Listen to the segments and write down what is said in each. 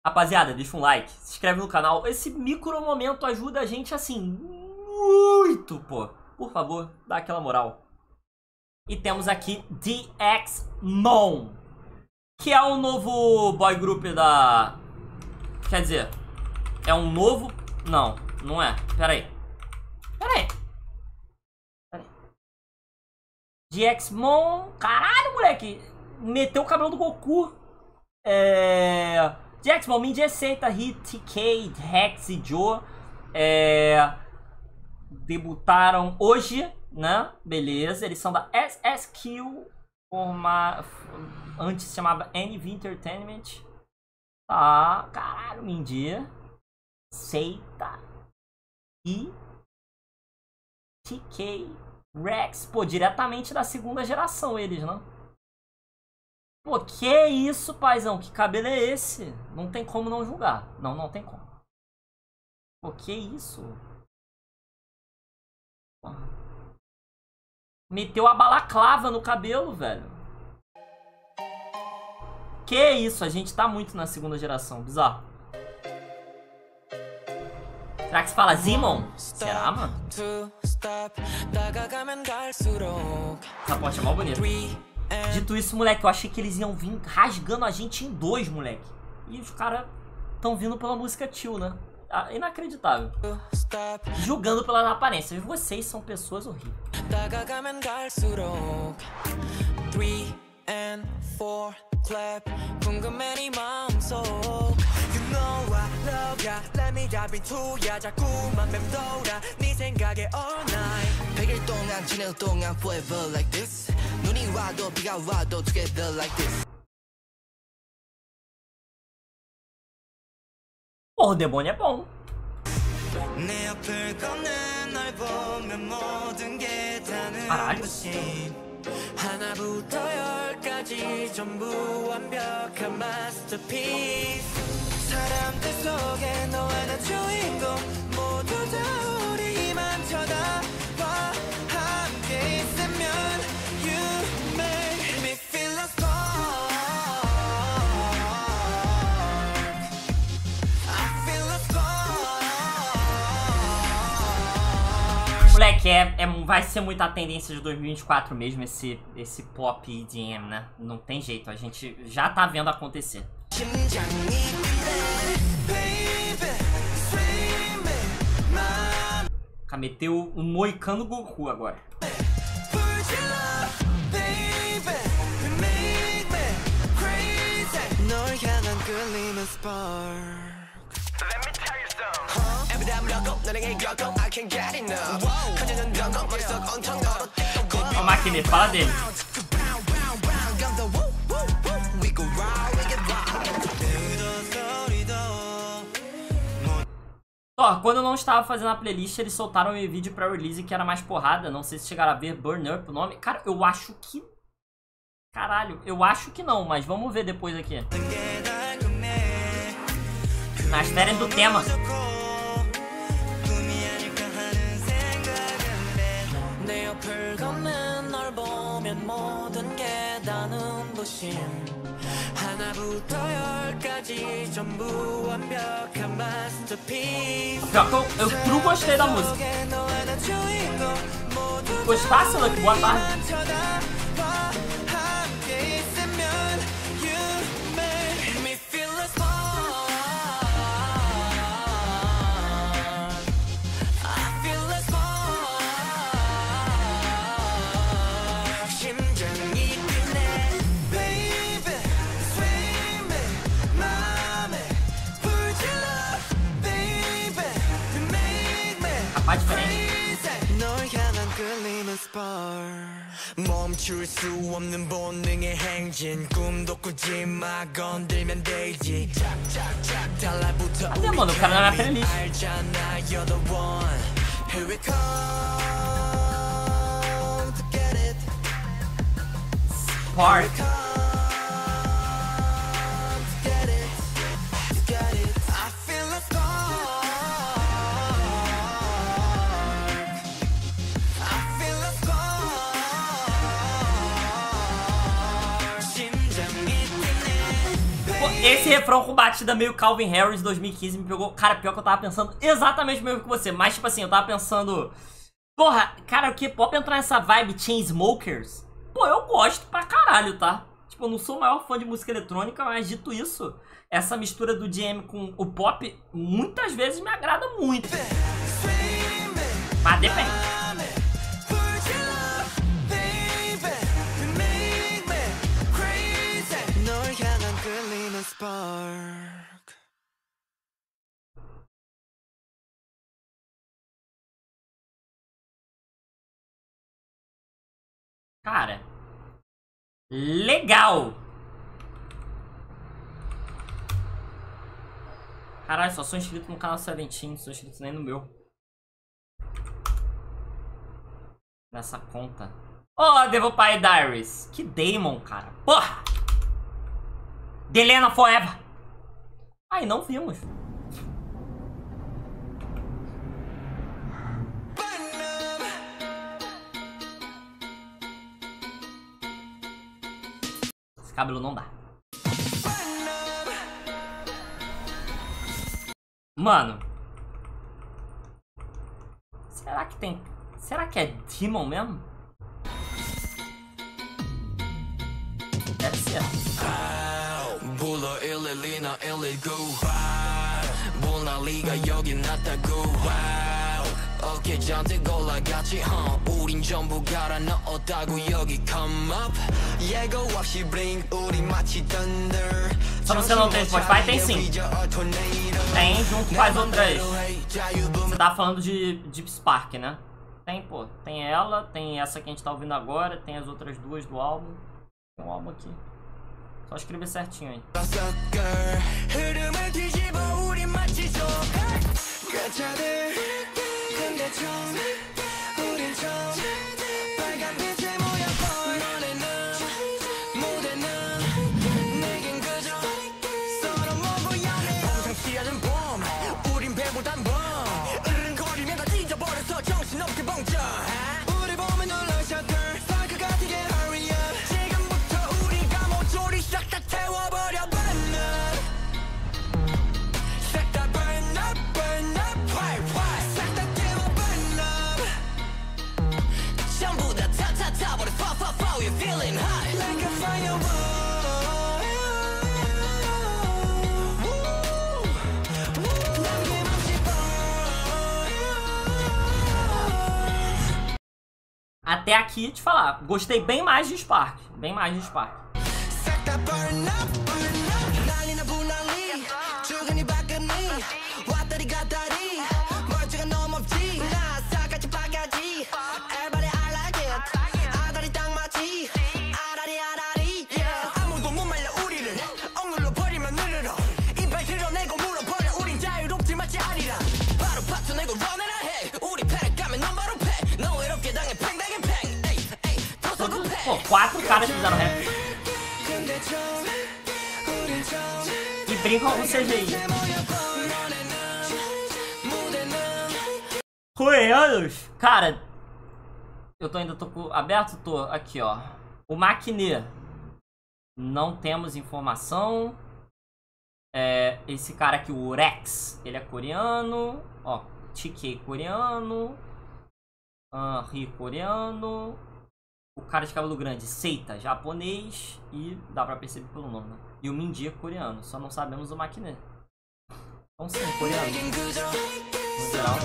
Rapaziada, deixa um like, se inscreve no canal. Esse micro momento ajuda a gente assim muito, pô. Por favor, dá aquela moral. E temos aqui DXMON, que é um novo boy group da... Quer dizer, é um novo... Não, não é. Pera aí. DXMON... Caralho, moleque. Meteu o cabelo do Goku. DXMON, Minji, Seita, Hit, TK, Rex e Joe debutaram hoje, né? Beleza, eles são da SSQ, antes se chamava NV Entertainment. Tá, caralho, Minji, Seita e TK, Rex, pô, diretamente da segunda geração eles, né? Pô, que isso, paizão? Que cabelo é esse? Não tem como não julgar. Não tem como. Pô, que isso? Pô. Meteu a balaclava no cabelo, velho. Que isso? A gente tá muito na segunda geração. Bizarro. Será que se fala Zimon? Será, mano? Essa pote é mó bonita. Dito isso, moleque, eu achei que eles iam vir rasgando a gente em dois, moleque. E os caras estão vindo pela música Chill, né? Inacreditável. Julgando pelas aparências. Vocês são pessoas horríveis. Porra, o demônio é bom. Caralho. 하나부터 열까지 전부 완벽한 마스터피스 사람들 속에 너와 나 주인공 모두 다 우리만 쳐다봐 함께 있으면 You make me feel like spark I feel like spark Moleque, vai ser muita tendência de 2024 mesmo esse pop EDM, né? Não tem jeito, a gente já tá vendo acontecer. Meteu um moicano Goku agora. Ó, Makine, fala dele. Ó, quando eu não estava fazendo a playlist, eles soltaram um vídeo pra release que era mais porrada. Não sei se chegaram a ver, Burn Up o nome. Cara, eu acho que... Caralho, eu acho que não, mas vamos ver depois aqui. Nas férias do tema. Eu true gostei da música. Gostasse, Lucky? Boa tarde. Diferente. 멈출 수 없는 본능의 행진 꿈도 꾸지 마 건들면 되지 달라붙어 우리 알잖아 you're the one here we come to get it Park Esse refrão com batida meio Calvin Harris 2015 me pegou. Cara, pior que eu tava pensando exatamente o mesmo que você. Mas, tipo assim, eu tava pensando... Porra, cara, o K-pop entrar nessa vibe Chainsmokers? Pô, eu gosto pra caralho, tá? Tipo, eu não sou o maior fã de música eletrônica, mas dito isso, essa mistura do DM com o pop muitas vezes me agrada muito. Mas depende. Cara, legal. Caralho, só sou inscrito no canal Seventeen, não sou inscrito nem no meu. Nessa conta. Oh, Devil-Pai Diaries. Que Damon, cara. Porra! Delena Forever. Ai, não vimos. Esse cabelo não dá. Mano. Será que tem... Será que é Demon mesmo? Deve ser. Só você não tem Spotify? Tem sim. Tem junto com as outras. Você tá falando de Deep Spark, né? Tem, pô. Tem ela, tem essa que a gente tá ouvindo agora, tem as outras duas do álbum. Tem um álbum aqui. Só escrever certinho aí. Até aqui, te falar, gostei bem mais de Spark. Bem mais de Spark. Pô, 4 caras fizeram rap. E brincam com CGI. Coreanos? Cara, eu ainda tô aberto? Tô. Aqui, ó. O Maknae. Não temos informação. Esse cara aqui, o Rex, ele é coreano. Ó, TK coreano. Ri coreano. O cara de cabelo grande, Seita, japonês. E dá pra perceber pelo nome, né? E o Mindy é coreano, só não sabemos o Maknae. Então sim, coreano. No geral.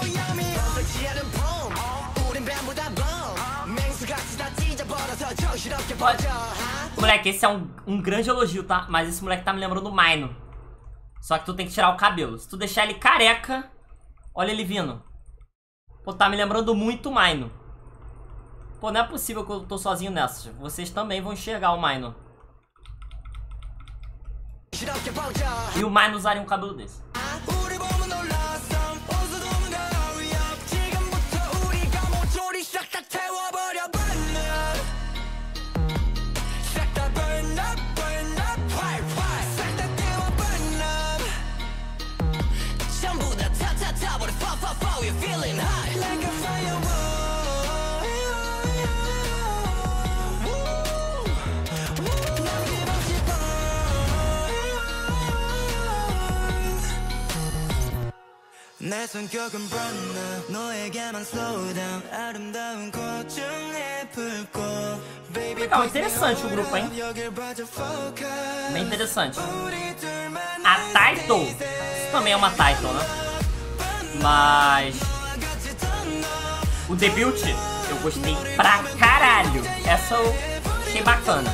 Moleque, esse é um grande elogio, tá? Mas esse moleque tá me lembrando do Maino. Só que tu tem que tirar o cabelo. Se tu deixar ele careca, olha ele vindo. Pô, tá me lembrando muito o Maino. Pô, não é possível que eu tô sozinho nessa. Vocês também vão enxergar o Maino. E o Maino usaria um cabelo desse. Legal, interessante o grupo, hein? Bem interessante. A Title, isso também é uma Title, né? Mas o debut eu gostei pra caralho. Essa eu achei bacana.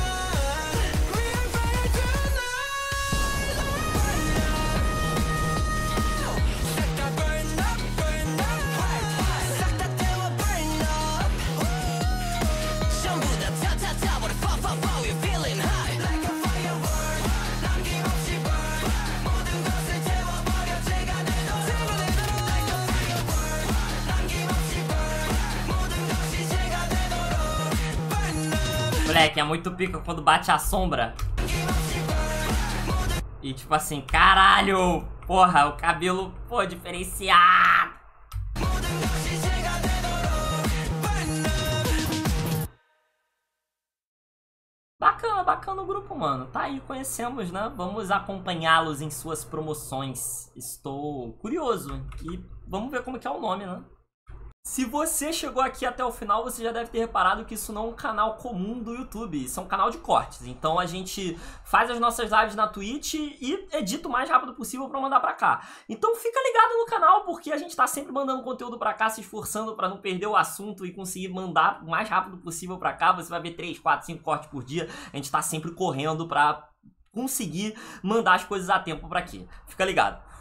Moleque, é muito pica quando bate a sombra. E tipo assim, caralho, porra, o cabelo, pô, diferenciado. Bacana, bacana o grupo, mano. Tá aí, conhecemos, né? Vamos acompanhá-los em suas promoções. Estou curioso. E vamos ver como que é o nome, né? Se você chegou aqui até o final, você já deve ter reparado que isso não é um canal comum do YouTube, isso é um canal de cortes. Então a gente faz as nossas lives na Twitch e edita o mais rápido possível pra mandar pra cá. Então fica ligado no canal, porque a gente tá sempre mandando conteúdo pra cá, se esforçando pra não perder o assunto e conseguir mandar o mais rápido possível pra cá. Você vai ver 3, 4, 5 cortes por dia, a gente tá sempre correndo pra conseguir mandar as coisas a tempo pra aqui. Fica ligado.